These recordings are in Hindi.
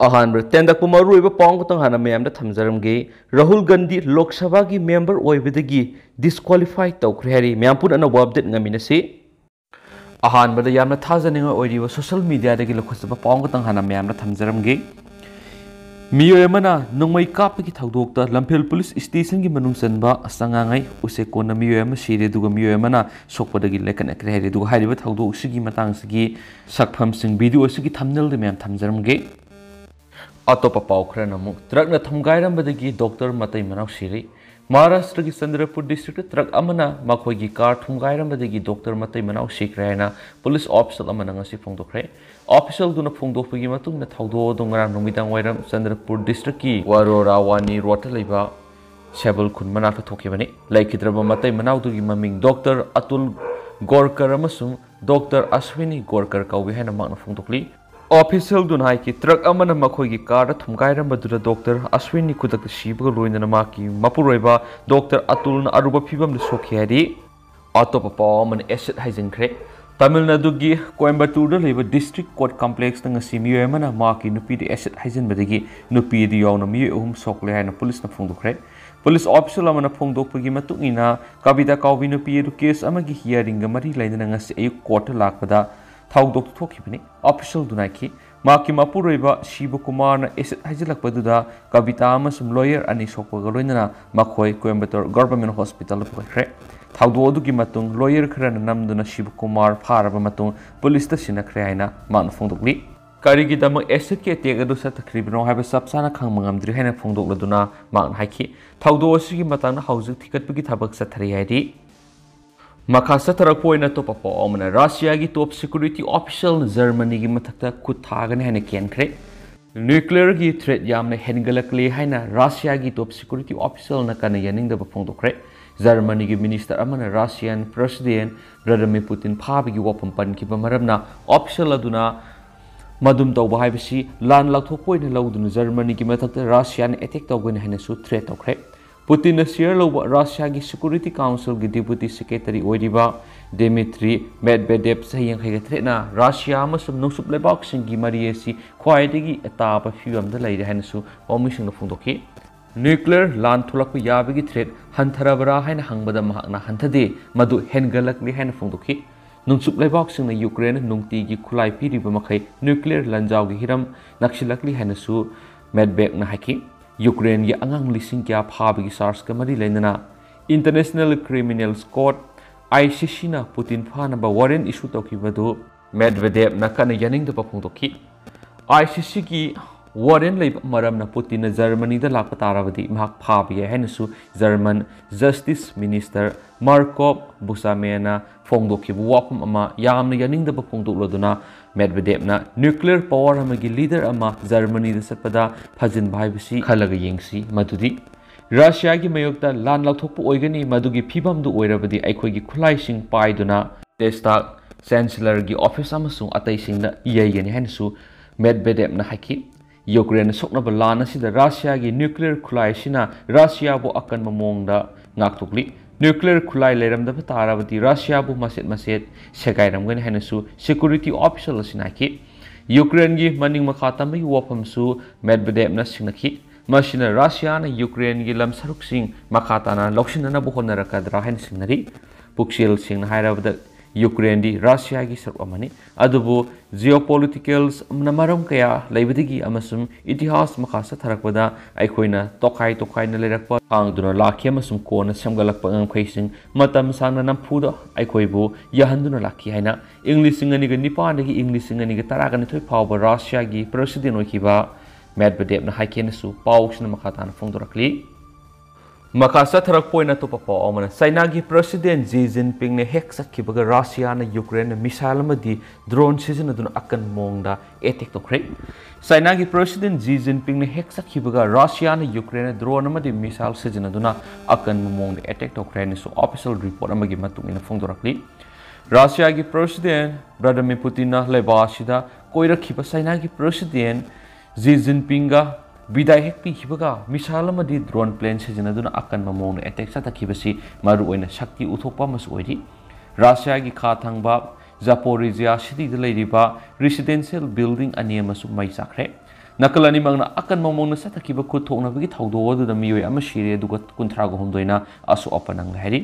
अहानब्र तेंदक मरुब पांग तंग मैम थमजरमगे राहुल गांधी लोक सभा की मेंबर ओइबदगी डिस्क्वालीफाई तौखरे हरी मैम पुन अनब अपडेट ngamiनसे अहानबद यामना थाजनिंग ओइरिबो सोशल मीडिया दगी लखसब पांग तंग मैम थमजरमगे मियोयमना नोंमै कापकी थौदोकता लम्फेल पुलिस स्टेशन की मनुंग चनबा असंगांgai उसे कोन मियोयम सिरे दुग मियोयमना सोकपदगी लेकन एकरे हेरे दुग हारिबा थौदोक सिगी मतंग सिगी सकफम सिंग वीडियो सिगी थंबनेल दे मैम थमजरमगे अतोप पाव खर नमु ट्रक न थमगायरमबदगी डॉक्टर मतै मनाव सिरि महाराष्ट्र की चंद्रपुर डिस्ट्रिक्ट ट्रक अमना मखोगी कार थुमगायरमबदगी डॉक्टर मतै मनाव सिक्रेना पुलिस ऑफिसर अमना ngasi फोंदोखरे ऑफिसर दुना फोंदोखपगी मतुंगना थौदो दोंगरा नुमिदांग वायरम चंद्रपुर डिस्ट्रिक्ट की वारोरा वानी रोड लेबा सेबल खुन मना थोखेबने लेखिद्रब मतै मनाव दुगी ममिंग डॉक्टर अतुल गोरकर अमसुंग डॉक्टर अश्विनी गोरकर कौवे हैना मांगना फोंदोखली ऑफिसर दुनाई की ट्रक अमन मखोगी कार थुमगायरमबदुदा डॉक्टर अश्विनी खुदक सिबग लोइनना माकी मपुरोइबा डॉक्टर अतुल अरुब फिबम सोखेरी अतोप पाव अमन एसिड हाइजिनख्रे तमिलनाडु की कोयम्बटूर लेबा डिस्ट्रिक्ट कोर्ट कॉम्प्लेक्स ngasi मियोयमना माकी नुपी दे एसिड हाइजिनबदगी नुपी दि यावना मिय अहुम सोकले हायना पुलिस न फोंदोखरे पुलिस ऑफिसर अमन फोंदोकपगी मतुंगिना कविता काउबी नुपी दु केस अमगी हियरिंग मरी लाइनना ngasi अयुक कोर्ट लाकपदा थौदोक थोखिबने ऑफिसर दुनाकी माकी मपुरोइबा शिव कुमार न एसिड हाइजिलकपदुदा कविता अमसुम लॉयर अनि सोकपग लोइनना मखोय कोयम्बटूर गवर्नमेंट हॉस्पिटल पुखरे थौदोदुगी मतुंग लॉयर खरन नमदुना शिव कुमार फारब मतुंग पुलिस त सिनखरे हाइना मान फोंदोकली करिगिदम एसिड के टेक अदु सतखरिबनो हाइबा सबसाना खंगमंगमद्रि हाइना फोंदोकलदुना मान हाइखि थौदो असिगी मतंग हौजिक थिकटपगी थबक सथरि हाइदि मखा सथरपोइना तोपपो अमना रशिया की टॉप सिक्योरिटी ऑफिशियल जर्मनी की मथक्ता खुद थागने हैने केनख्रे न्यूक्लियर की थ्रेट यामने हेनगलकले हैना रशिया की टॉप सिक्योरिटी ऑफिशियल न कने यनिंगदब फोंदोखरे जर्मनी की मिनिस्टर अमना रशियन प्रेसिडेंट व्लादिमीर पुतिन फाबगी वपम पनकिबा मरमना ऑफिशियल अदुना मदुम तौबा हाइबसी लान लाथोपोइना लौदुना जर्मनी की मथक्ता रशियन अटैक तौगने हैनेसु थ्रेट तौखरे पुतिन शेयर लौब रशिया की सिक्योरिटी काउंसिल की डिप्यूटी सेक्रेटरी ओइरिबा डिमित्री मेडवेडेव सहियं खैगथ्रेना रशिया अमसुम नुसुप लेबाक्सिंग की मरी एसी ख्वाइदगी अताप फिवमदा लैरे हैनसु पॉमिशन फोंदोखि न्यूक्लियर लान थोलक याबगी थ्रेट हंथरबरा हैन हंगबदा महकना हंथदे मदु हेनगलकले हैन फोंदोखि नुसुप लेबाक्सिंग यूक्रेन नुंगती की खुलाई पिरिबा मखै न्यूक्लियर लंजाव की हिरम नक्सिलकली हैनसु मेडवेक न हाइकि यूक्रेन की अंगांग लिसिंग क्या फाबगी सार्स का मरी लेना इंटरनेशनल क्रिमिनल्स कोर्ट ICC ना पुतिन फानबा वारंट इशू तौखिबदु मेडवेडेव न कन यनिंग द फोंदोखि ICC की वारंट लेब मरम न पुतिन जर्मनी द लाप ताराबदी महक फाबिये हैनसु जर्मन जस्टिस मिनिस्टर मार्कोव बुसामेना फोंदोखिबु वापम अमा यामन यनिंग द फोंदोक्लदुना मेडवेडेव ना न्यूक्लियर पावर अमगी लीडर अमा जर्मनी द सपदा फजिन भाइबसी खलग येंगसी मदुदी रशिया की मयोक्ता लान लाथोकपु ओइगनी मदुगी फिबमदु ओइरबदी अखोगी खुलाइसिंग पाइदुना टेस्टाक चांसलर की ऑफिस अमसुंग अतैसिंगदा इयैगनी हैनसु मेडवेडेव ना हाइकि यूक्रेन सोकनब लान असिदा रशिया की न्यूक्लियर खुलाइसिना रशिया बो अकन ममोंगदा ngaktokli न्यूक्लियर खुलाई लेरमदब ताराबदी रशिया बु मसेत मसेत सेगाइरमगनि हैनसु सिक्योरिटी ऑफिसर असिनाखि यूक्रेन की मनिंग मखा तमई वफमसु मेडवेडेव न सिंगनखि मसिना रशिया न यूक्रेन की लमसरुकसिंग मखा ताना लौसिनना बहोनरकदरा हैन सिंगनरि पुक्सेल सिंग हायरबद यूक्रेन दी रशिया की सरअमनि अदुबु जियोपॉलिटिकल्स नमरम कया लेबदिगी अमसुम इतिहास मखा सथरकबदा अखोइना तोखाई तोखाइना लेरकपा कांगदुना लाखि अमसुम कोना समगलकपा ngखैसिंग मतम सांगना नमफुदा अखोइबु यहंदुना लाखि हैना इंग्लिश सिंगनिग निपानदगी इंग्लिश सिंगनिग तरागनि थोइ फावबा रशिया की प्रेसिडेंट ओइखिबा मेडवेडेव न हाइकेनसु पाउक्सना मखा ताना फोंदोरकली मखा सथरक पोइना तो पपो अमना चाइना की प्रेसिडेंट जी जिनपिंग ने हेक सखिबगा रशिया न यूक्रेन मिसाइल अमदी ड्रोन सिजनदुना अकन मोंगदा एटेक तोखरे चाइना की प्रेसिडेंट जी जिनपिंग ने हेक सखिबगा रशिया न यूक्रेन ड्रोन अमदी मिसाइल सिजनदुना अकन मोंगदा एटेक तोखरे निसु ऑफिशियल रिपोर्ट अमगी मतुंगिना फोंदोरकली रशिया की प्रेसिडेंट व्लादिमीर पुतिन लेबासिदा कोइरखिबा चाइना की प्रेसिडेंट जी जिनपिंगा विदाय हेक पीखिबगा मिसाइल अमदी ड्रोन प्लेन सिजनदुना अकन ममोंग अटैक सतखिबसी मरु ओइना शक्ति उथोकपा मसु ओइरि रशिया की खा थांबा जापोरिजिया सिटी द लेरिबा रेसिडेंशियल बिल्डिंग अनि मसु मै चाखरे nakal animangna akan momongna sathakiba khut thoknabagi thawdo aduda miyoi ama shire aduga 39 na asu apanang hari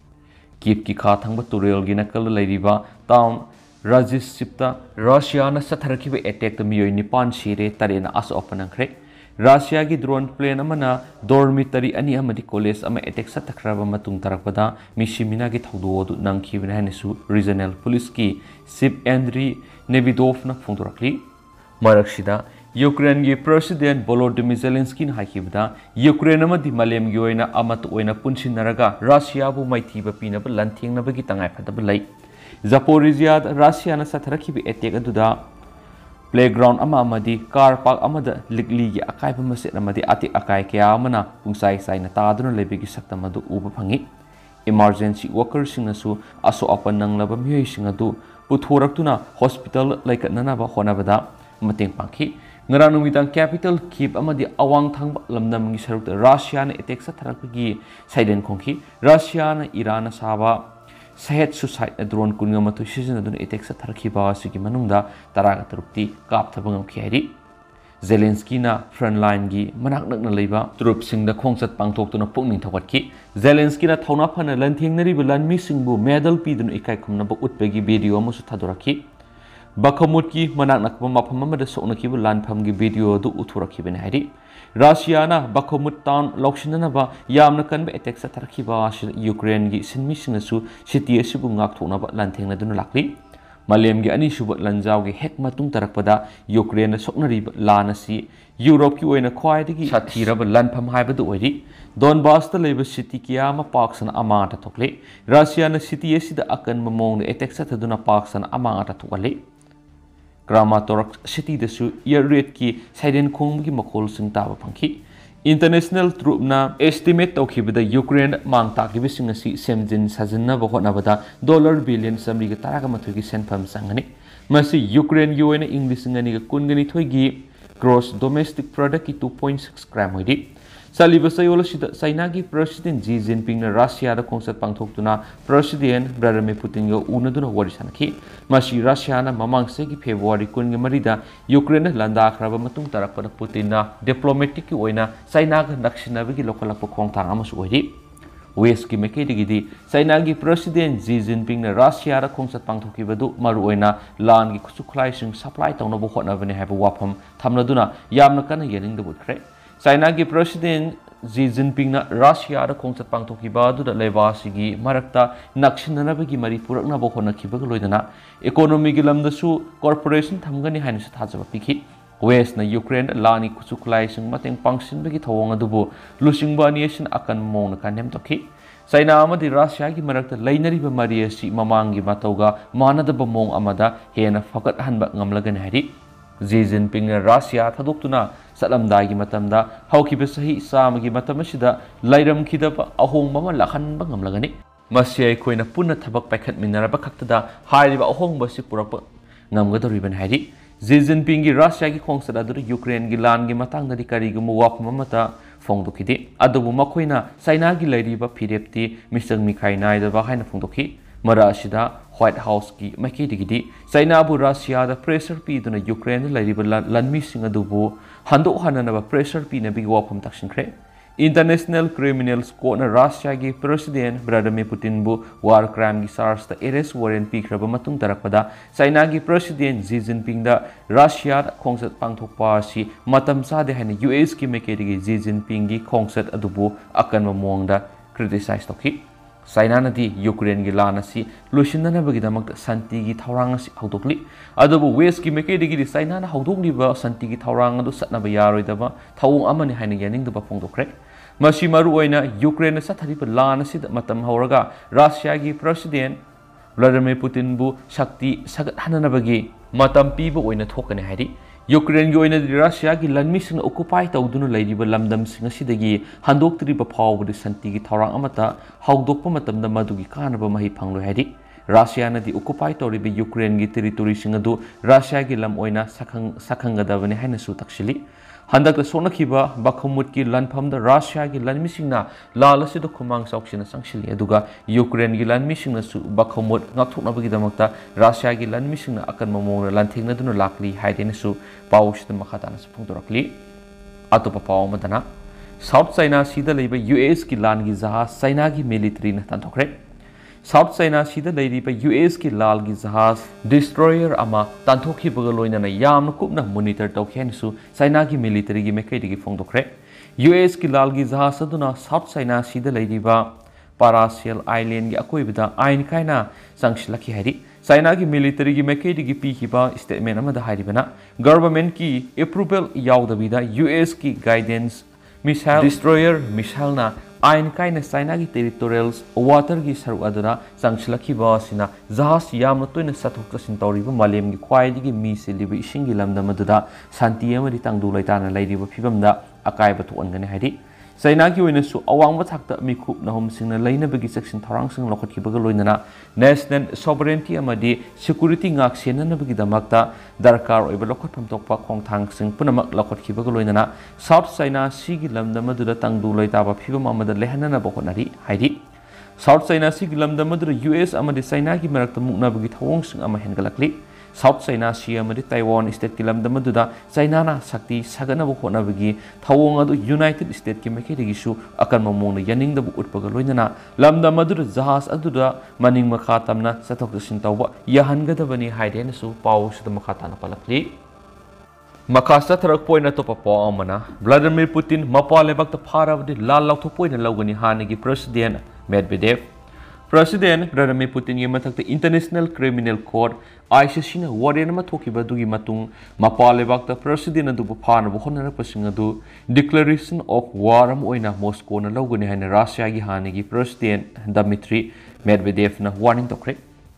kip ki kha thangba turel gi nakal leiriba town Rajesh Sipta Russia na satharakiba attack the miyoi nipan shire tarena asu apanang khre Russia gi drone plane amana dormitory ani amadi college ama attack sathakraba matung tarakpada mishimina gi thawdo adu nangkhibna hanesu regional police ki Sip Andriy Nevidov na phongdorakli maraksida Ukraine gi president Volodymyr Zelensky na hakibda Ukraine amadi malem gi oina amat oina punshinaraga Russia bu maithiba pinaba lanthengna bagi tangai phadaba lai Zaporizhia Russia na satharakiba attack aduda playground ama amadi car park amada ligli gi akai ba maset amadi ati akai kya amana pungsai sai na taduna lebegi saktamadu uba phangi emergency workers singnasu aso apan nanglaba miyoi singadu puthoraktuna hospital laikatnana ba honabada mateng pangki ngaranu mitang capital Kyiv amadi awang thangba lamnam gi sarukta Russia na attack satharakgi saiden khongki Russia na Iran na saba Sahet suicide na drone kunga matu season adun attack sa tharakhiba asigi manungda taraga tarukti kap thabangam kheri Zelensky na frontline gi manaknak na leiba troop singda khongsat pangthok tuna pungning thawatki Zelensky na thauna phana lanthengnari balanmi singbu medal pidun ikai khumna ba utpegi video amusu thadoraki Bakhmut ki manaknak mafam amada soknaki bu lanpham gi video du uthuraki bene hari Russia na Bakhmut town lokshinana ba yamna kanba attack sa tharakhiba Ukraine gi sinmi singasu city asibu ngak thona ba lanthengna dun lakli malem gi ani suba lanjaw gi hek matung tarakpada Ukraine soknari lanasi Europe ki oina khwaidagi sathira ba lanpham haibadu oiri Donbass ta leba city kiyama paksana amata thokle Russia na city asida akan mamong attack sa thaduna paksana amata thokale Kramatorsk city dasu air raid ki siren khong gi makhol sing ta ba phangki international troop na estimate tawkhibada Ukraine mang ta gi bising asi semjin sajinna ba hotna bada $1 billion samri ga taraga mathu gi senpham sangani masi Ukraine gi oina english ngani ga kungani thoi gi gross domestic product ki 2.6 gram hoidi Saliba sayola sida China gi president Xi Jinping na Russia da khongsat pangthoktuna president Vladimir Putin ga unaduna wari sanaki masi Russia na mamang se gi February 13 da Ukraine landa khraba matung tarakpada Putin na diplomatic ki oina China ga nakshina gi lokalak khongthang amasu oiri West ki meke digidi China gi president Xi Jinping na Russia da khongsat pangthoki badu maru oina lan gi khusukhlai sing supply tawna bo khotna bane haba wafam thamnaduna yamna kana yening da budkhre China ki president Xi Jinping na Russia da khongsat pangthoki ba du da leba sigi marakta nakshinana bagi mari purakna bo khona khiba loidana economy gi lamda su corporation thamgani hainu sa thajaba pikhi West na Ukraine lani kusuklai sing mateng pangsin bagi thawang adubu lusingba nation akan mong na kanem tokhi China amadi Russia gi marakta lainari ba mari si mamangi matauga manada ba mong amada hena fakat hanba ngamlagan hari Xi Jinping na Russia thadoktuna salamdai gi matamda haukiba sahi samagi matamashida lairam khidaba ahong mama lakhan ba ngamlagani masiyai khoina punna thabak paikhat minaraba khaktada hairiba ahong basi purak ngamgadoriban hari Xi Jinping gi Russia gi khongsada dur Ukraine gi lan gi matang dadi kari gi muwap mamata phongdokide adubu makhoina China gi lairiba phirepti Mr. Mikhail naida ba haina phongdokhi mara asida White House ki maki digidi China bu Russia da pressure pi duna Ukraine lairiba lanmi sing adubu hando hanana ba pressure pi na bi wapam takshinkhre International Criminal Court na Russia gi president Vladimir Putin bu war crime gi charge da arrest warrant pi khraba matung tarakpada China gi president Xi Jinping da Russia da khongsat pangthokpa si matam sa de hani US ki meke digi Xi Jinping gi khongsat adubu akan mamong da criticize tokhi China na di Ukraine gi lana si lushinna bagi damak santi gi thawrang si hawdokli adubu West ki meke digi China na hawdokli ba santi gi thawrang adu satna ba yaroi da ba thawung amani haini yaning da ba phongdokre masi maru oina Ukraine sa thari ba lana si matam hawraga Russia gi president Vladimir Putin bu shakti sagat hanana bagi matam pi ba oina thokane hari Ukraine gi oina Russia gi lanmi sing occupy tawduna lairiba lamdam sing asidagi handoktriba phawbudi santi gi thawrang amata hawdokpa matamda madugi kanaba mahi phanglo hari Russia na di occupy tori be Ukraine gi territory sing adu Russia gi lam oina sakhang gadabani haina su takshili handak da sona khiba bakhumut ki lanpham da Russia gi lanmi singna lal asi do khumang sauksina sangshili aduga Ukraine gi lanmi singna su bakhumut ngathukna bagi damakta Russia gi lanmi singna akan mamong lan thengna dunu lakli haidena su pawsh da makhata na phungdorakli atopa paw madana South China sida leiba US ki lan gi jahaz China gi military na tanthokre South China sida leiba US ki lal gi jahaz destroyer ama tanthokhi baga loina na yam kupna monitor tawkhen su China gi military gi mekai gi phongdokre US ki lal gi jahaz aduna South China sida leiba Paracel Island gi akoi bida ain kaina sangshilaki hari China ki military gi mekai gi pi hiba statement ama da haribana government ki approval yaudabida US ki guidance missile destroyer missile na ain kaina China gi territorials water gi saru aduna sangshilaki ba sina jahaz yamna toina sathok tasin tawriba malem gi khwai gi mi se libi ising gi lamda maduda santi amari tangdu laitana lairiba phibamda akai ba thongani haidi China ki oina su awangba thakta mi khup na hom singna laina bagi section thorang sing lokhat ki baga loinana national sovereignty amadi security ngak senana bagi damakta darkar oiba lokhat phamtokpa khongthang sing punamak lokhat ki baga loinana South China Sea gi lamda madura tangdu laitaba phibam amada lehanana bokonari haidi South China Sea gi lamda madura US amadi China gi marakta mukna bagi thawong sing ama hengalakli South China Sea amadi Taiwan state ki lamda maduda China na sakti sagana bokona bagi thawong adu United States ki mekhe gi su akan mamong na yaning da bu utpaga loinana lamda madura jahaz aduda maning makha tamna sathok sin tawba yahan gada bani haidena su paw su makha ta na palakli Makasa tharak poina to papo amana Vladimir Putin mapa lebak ta pharabdi lal lauthop poina lawgani hanagi president Medvedev President Vladimir Putin gi mathakta International Criminal Court ICC na warren ma thokiba dugi matung mapa lebak ta president adu phana bu honara pasing adu declaration of war am oina Moscow na lawgani haina Russia gi hanagi president Dmitry Medvedev na warning tokre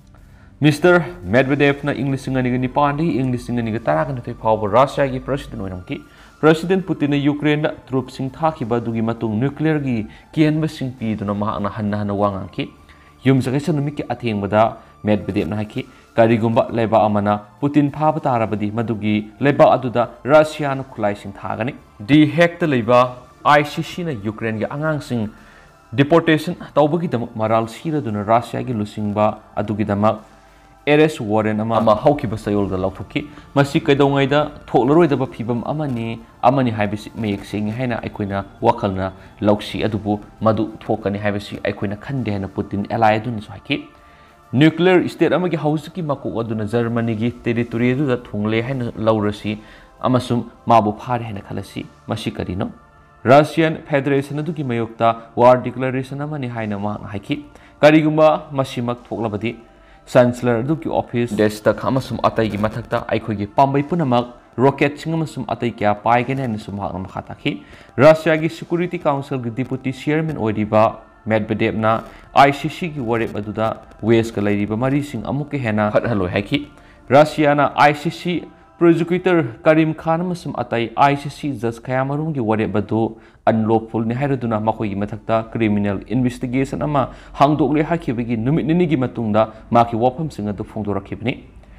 Mr. Medvedev na English ngani ni pandi English ngani ga tara kan thai phaw Russia gi president oinamki President Putin na Ukraine na troops sing thakiba dugi matung nuclear gi kian ba sing pi duna ma na hanna wangangki yum sakesa numik ki atheng bada Medvedev na haki karigumba leba amana Putin phaba tarabadi madugi leba aduda Russia na khulai sing thagani di hekta leba ICC na Ukraine gi angang sing deportation tawbagi dam maral sira duna Russia gi lusingba adugi damak arrest warrant ama haukiba sayol da lauthoki masi kaidongai da thoklaroi da phibam amani haibisi mayek sing haina aikoina wakalna lauksi adubu madu thokani haibisi aikoina khande na Putin ally adun so haki nuclear state amagi hausuki mako aduna Germany gi territory du da thungle haina laurasi amasum mabu phare haina khalasi masi karino Russian Federation adu ki mayokta war declaration amani haina ma haki karigumba masimak thoklabadi Chancellor Duki Office Desta Kamasum Atai gi mathakta aikoi gi pambai punamak rocket singamasum atai kya pai gen hen sum hakna khataki Russia gi Security Council gi Deputy Chairman oidiba Medvedev na ICC gi warep aduda West ka lairiba mari sing amuke hena khathaloi haki Russia na ICC Prosecutor Karim Khan amasum atai ICC Judge Khayamarum gi warep adu unlawful ni hairaduna makoi gi mathakta criminal investigation ama hangdokle hakibagi numit nini gi matungda maki wafam singa du phongdorakibni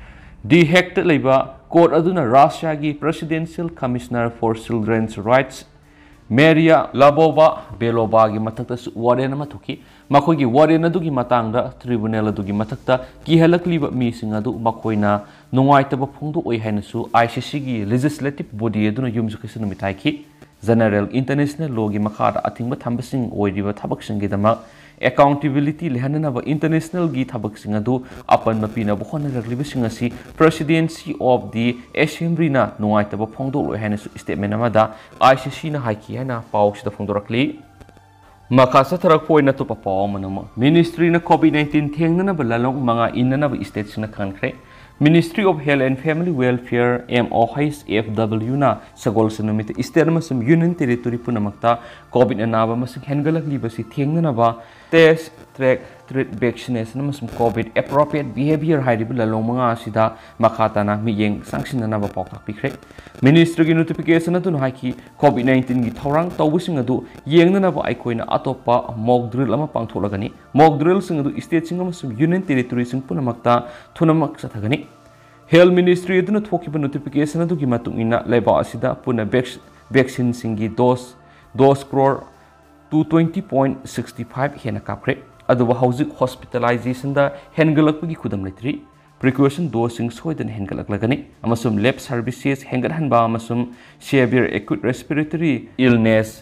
di hekta leiba court aduna Russia gi Presidential Commissioner for Children's Rights Maria Labova Belova gi mathakta warren ama thuki makoi gi warren adu gi matangda tribunal adu gi mathakta ki halakliba mi singa du makoina nungaitaba phongdo oi haina su ICC gi legislative body aduna yumju khisanu mitai ki General International Law gi makhada athingba thambasing oiriba thabak singi dama accountability lehanana ba international gi thabak singa du apan mapina bo khona ragliba singa si presidency of the assembly na nuaita ba phongdo lo hena statement amada ICC na haiki hena pawsh da phongdorakli makasa tharak poina to pa manama ministry na COVID-19 thengnana ba lalong mga inana ba states na kankhre Ministry of Health and Family Welfare MOHFW na sagol sanumit isterma sum Union Territory punamakta COVID anaba masing hengalak liba si thengna ba test track accurate vaccination amasum COVID appropriate behavior hairibu lalong mga asida makatana miyeng sangsinanaba pautak pikre ministry gi notification atu haiki COVID-19 gi thorang tawbusing adu yengnanaba aikoina atopa mock drill ama pangtholagani mock drill sing adu state sing amasum union territory sing punamakta thunamak sathagani health ministry aduna thokiba notification adu gi matungina leba asida puna vaccine singi dose crore 220.65 hena kapre aduba hauzik hospitalization da hengalakpagi khudam letri precaution dosing soidan hengalaklagani amasum lab services hengadhanba amasum severe acute respiratory illness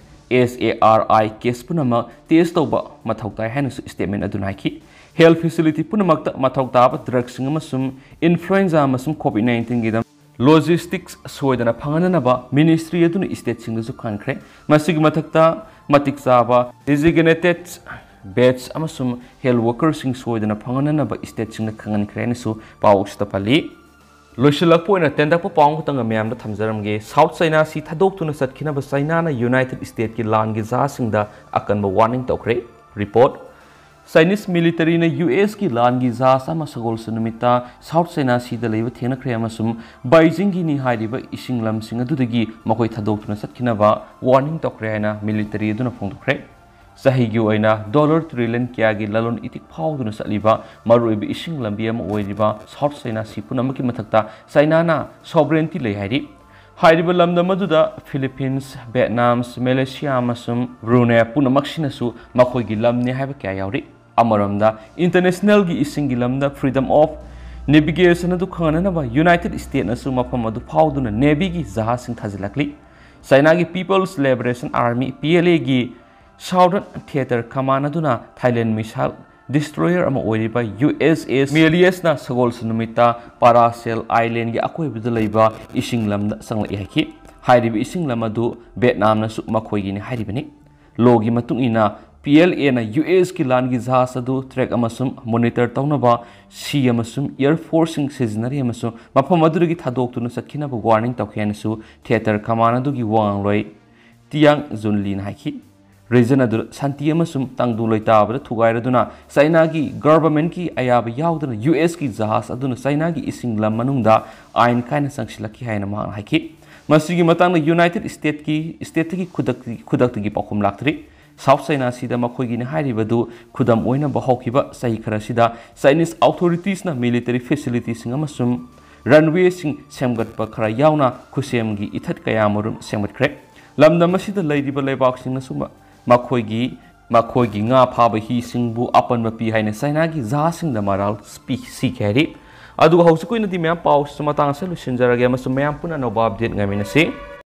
SARI case punama test toba mathautai hena statement aduna ki health facility punamakta mathauta drugs amasum influenza amasum COVID-19 gidam logistics soidana phanganaba ministry aduna state singasu khankre masigi mathakta matik chaba designated batch amasum health workers sing soidana phanganaba state singna khangan krenisu pawsta pali loisilakpoina tendakpa pawng tanga myamda thamjaramge south china si thadok tuna satkina ba china na united state ki lan gi ja singda akanba warning tokre report Chinese military na US ki lan gi ja sama sagol sunumita South China Sea da leiba thena khre amasum Beijing gi ni haidiba ising lam sing adudagi makoi thadok tuna satkina ba warning tokre na military aduna phongdokre sahi gi oina $1 trillion kya gi lalon itik phau duna saliba maruibi ising lambi ama oiriba South China Sea punamaki mathakta China na sovereignty lei haidi hairiba lamda maduda Philippines Vietnam Malaysia amasum Brunei punamaksinasu makoi gi lamni haiba kya yauri amaramda international gi ising lamda freedom of navigation adu khangana ba United States nasu mafam adu phauduna navy gi jahaz sing thajilakli China gi People's Liberation Army PLA gi Southern Theater Command aduna Thailand missile destroyer ama oiriba USS Melius na sagol sunumita Paracel Island gi akoi bidu leiba ising lamda sangla ihaki hairibi ising lamadu Vietnam nasu makhoi gi ni hairibani logi matung ina PLA na US ki lan gi jahaz adu track amasum monitor tawnaba sea amasum air force sing seasonary amasum mafam adu gi thadok tuna satkina ba warning tawkhianasu theater command adu gi wangloi tiang junlin haiki region adu santi amasum tangdu loita ba thugai China gi government ki ayaba yaudana US ki jahaz aduna China gi ising lam manungda ain kaina sangsilaki haina ma haiki masigi matang United States ki khudak gi pakhum laktri South China Sea makhoi gi ni hairibadu khudam oina bahaukiba sahi khara sida Chinese authorities na military facilities sing amasum runway sing semgat pa khara yauna khusem gi ithat kaya murum semgat kre lamda masida leiriba lebak sing na suma makhoi gi nga phaba hi sing bu apan ma pi haina China gi ja sing da maral speak si khari adu hausu koina di myam paus sumatang sa lusinjarage amasum myam puna no update ngamina se